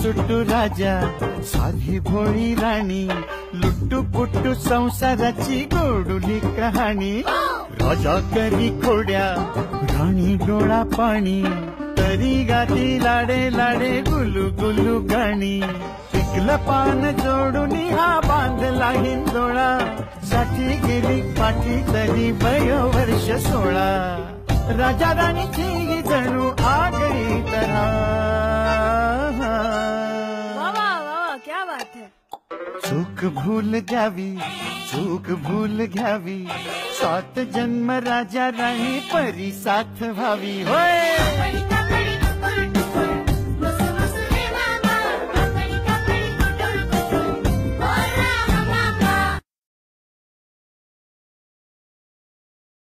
सुट्टू राजा साधी भोळी राणी लुट्टू पुट्टू संसाराची गोडुली कहाणी राजा करी खोड्या राणी डोळा पाणी तरी गाती लाडे लाडे गुलू गुलू गाणी पिकलं पान जोडून हा बांधला हिंदोळा साठी गेली पाठी तरी वर्ष 16 राजा राणीची ही जणू आगळी तऱ्हा क्या बात है चूक भूल घ्यावी 7 जन्म राजा राणी परी साथ व्हावी होय